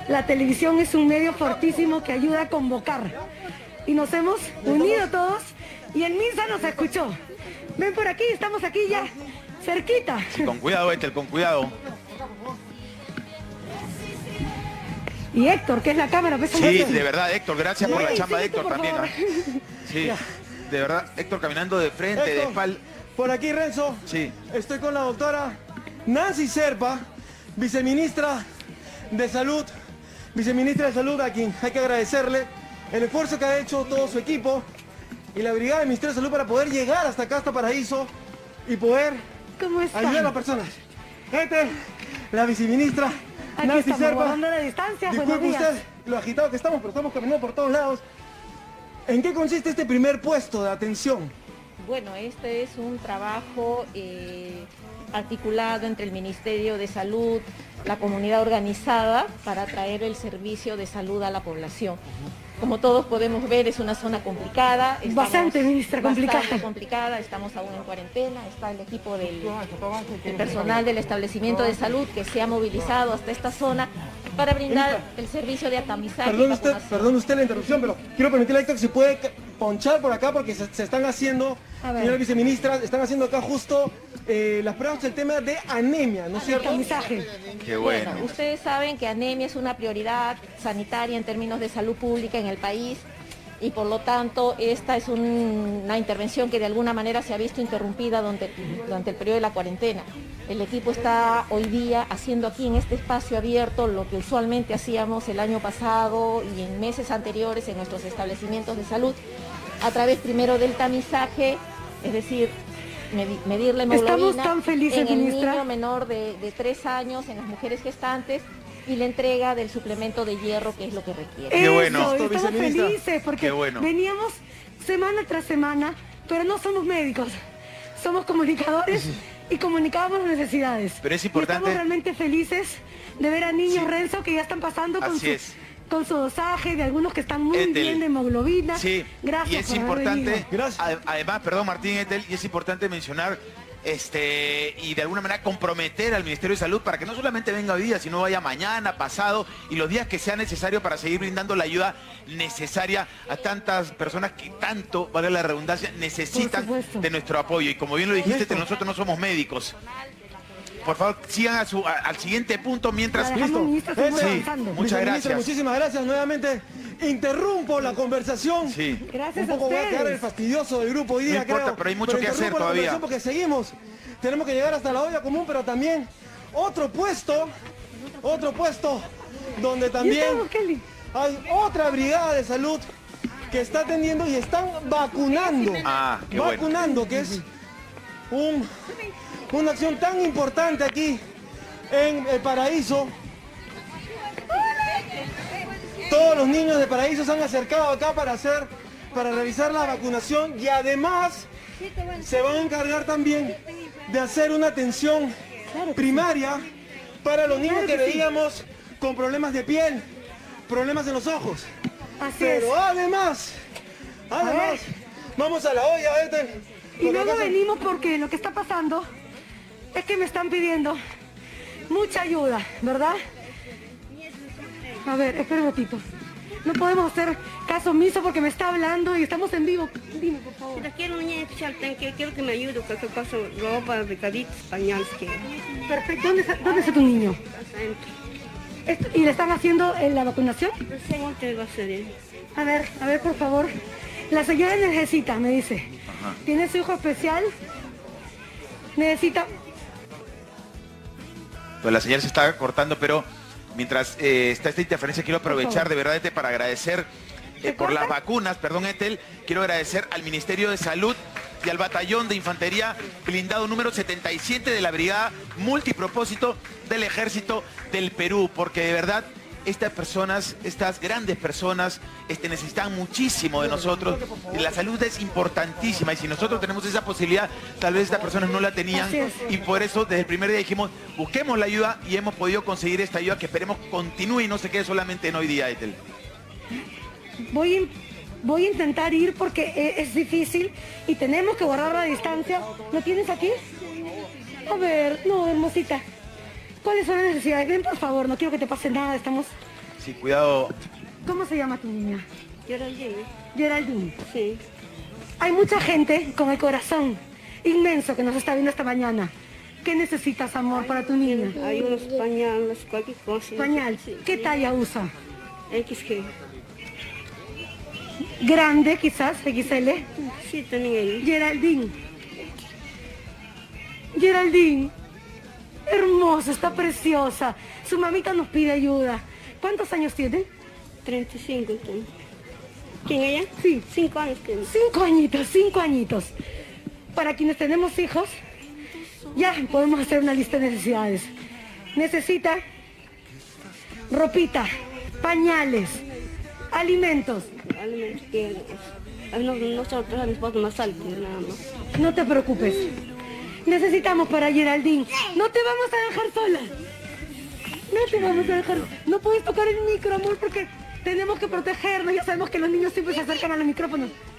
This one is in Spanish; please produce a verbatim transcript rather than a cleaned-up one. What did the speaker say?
la televisión es un medio fortísimo que ayuda a convocar. Y nos hemos unido todos y en misa nos escuchó. Ven por aquí, estamos aquí ya, cerquita. Sí, con cuidado, Ethel, con cuidado. Y Héctor, que es la cámara. Sí, de verdad, Héctor, gracias por la chamba de Héctor también. ¿eh? Sí, de verdad, Héctor caminando de frente, Héctor, de espalda. Por aquí, Renzo. Sí. Estoy con la doctora Nancy Serpa, viceministra de Salud. Viceministra de Salud, a quien hay que agradecerle el esfuerzo que ha hecho todo su equipo y la brigada del Ministerio de Salud para poder llegar hasta acá, hasta Paraíso, y poder ayudar a las personas. Esta es la viceministra Aquí Nancy estamos, Serpa. guardando la distancia. Disculpe usted lo agitado que estamos, pero estamos caminando por todos lados. ¿En qué consiste este primer puesto de atención? Bueno, este es un trabajo eh, articulado entre el Ministerio de Salud, la comunidad organizada, para traer el servicio de salud a la población. Como todos podemos ver, es una zona complicada. Estamos bastante, ministra, complicada. Bastante complicada, estamos aún en cuarentena, está el equipo del el personal del establecimiento de salud que se ha movilizado hasta esta zona para brindar el servicio de atamizaje. Perdón usted, perdón usted la interrupción, pero quiero permitirle a Héctor que se puede ponchar por acá porque se, se están haciendo, señora viceministra, están haciendo acá justo eh, las pruebas del tema de anemia, ¿no es cierto? Atamizaje. Qué bueno. Bueno, ustedes saben que anemia es una prioridad sanitaria en términos de salud pública en el país y por lo tanto esta es un, una intervención que de alguna manera se ha visto interrumpida durante, durante el periodo de la cuarentena. El equipo está hoy día haciendo aquí en este espacio abierto lo que usualmente hacíamos el año pasado y en meses anteriores en nuestros establecimientos de salud, a través primero del tamizaje, es decir, medir la hemoglobina. Estamos tan felices, en el ministra. niño menor de, de tres años, en las mujeres gestantes, y la entrega del suplemento de hierro, que es lo que requiere. Qué bueno. Eso, estamos felices porque Qué bueno. veníamos semana tras semana, pero no somos médicos, somos comunicadores y comunicábamos las necesidades. Pero es Y importante. estamos realmente felices de ver a niños, Sí. Renzo, que ya están pasando con Así su, es. con su dosaje, de algunos que están muy Ethel. bien de hemoglobina. Sí, Gracias y es por haber importante, venido. Gracias. ade- además, perdón Martín Ethel, y es importante mencionar este y de alguna manera comprometer al Ministerio de Salud para que no solamente venga hoy día, sino vaya mañana, pasado y los días que sea necesario para seguir brindando la ayuda necesaria a tantas personas que tanto, vale la redundancia, necesitan supuesto. de nuestro apoyo. Y como bien lo dijiste, Ethel, nosotros no somos médicos. Por favor, sigan a su, a- al siguiente punto mientras... La dejamos, ministra, seguimos Sí. avanzando. Muchas Viceministra, gracias. muchísimas gracias. Nuevamente interrumpo la conversación. Sí. Gracias Un a poco voy a quedar el ustedes. fastidioso del grupo hoy día, No importa, creo. pero hay mucho que hacer interrumpo la todavía. conversación porque seguimos. Tenemos que llegar hasta la olla común, pero también otro puesto, otro puesto donde Y también estamos, Kelly. hay otra brigada de salud que está atendiendo y están vacunando. Ah, qué bueno. vacunando, que es un, una acción tan importante aquí en el Paraíso. Todos los niños de Paraíso se han acercado acá para hacer, para realizar la vacunación y además se van a encargar también de hacer una atención primaria para los niños que veíamos con problemas de piel, problemas en los ojos. Así es. Pero además, además, vamos a la olla, Ethel. Y Porque luego acá se- venimos porque lo que está pasando es que me están pidiendo mucha ayuda, ¿verdad? A ver, espera un ratito. No podemos hacer caso omiso porque me está hablando y estamos en vivo. Dime, por favor. Mira, quiero una niña especial, ten- que- quiero que me ayude, cualquier cosa, ropa, recaditos, pañales, que Perfecto. ¿Dónde está, dónde está tu niño? adentro. Esto- ¿Y le están haciendo eh, la vacunación? Recién antes va a ser él. A ver, a ver, por favor. La señora necesita, me dice. Tiene su hijo especial. Necesita... Pues la señal se está cortando, pero mientras eh, está esta interferencia, quiero aprovechar de verdad, Ethel, para agradecer eh, por las vacunas, perdón, Ethel, quiero agradecer al Ministerio de Salud y al Batallón de Infantería Blindado número setenta y siete de la Brigada Multipropósito del Ejército del Perú, porque de verdad estas personas, estas grandes personas, este, necesitan muchísimo de nosotros. La salud es importantísima y si nosotros tenemos esa posibilidad, tal vez estas personas no la tenían. Así es. Y por eso desde el primer día dijimos, busquemos la ayuda y hemos podido conseguir esta ayuda que esperemos continúe y no se quede solamente en hoy día, Ethel. Voy, in- voy a intentar ir porque e- es difícil y tenemos que guardar la distancia. ¿Lo tienes aquí? A ver, no, hermosita. ¿Cuáles son las necesidades? Ven, por favor, no quiero que te pase nada, estamos... Sí, cuidado. ¿Cómo se llama tu niña? Geraldine. Geraldine. Sí. Hay mucha gente con el corazón inmenso que nos está viendo esta mañana. ¿Qué necesitas, amor, para tu niña? Hay unos pañales, cualquier cosa. Pañal. Sí. ¿Qué talla usa? X G. Grande, quizás, X L. Sí, también él. Geraldine. Geraldine. Hermosa, está preciosa. Su mamita nos pide ayuda. ¿Cuántos años tiene? treinta y cinco. Entonces. ¿Quién ella? Sí. Cinco años tiene. Cinco añitos, cinco añitos. Para quienes tenemos hijos, ya podemos hacer una lista de necesidades. Necesita ropita, pañales, alimentos. Alimentos que eh, no, nosotros a mis esposos más altos, nada más. No te preocupes. Necesitamos para Geraldine. No te vamos a dejar sola. No te vamos a dejar. No puedes tocar el micro, amor, porque tenemos que protegernos. Ya sabemos que los niños siempre se acercan a los micrófonos.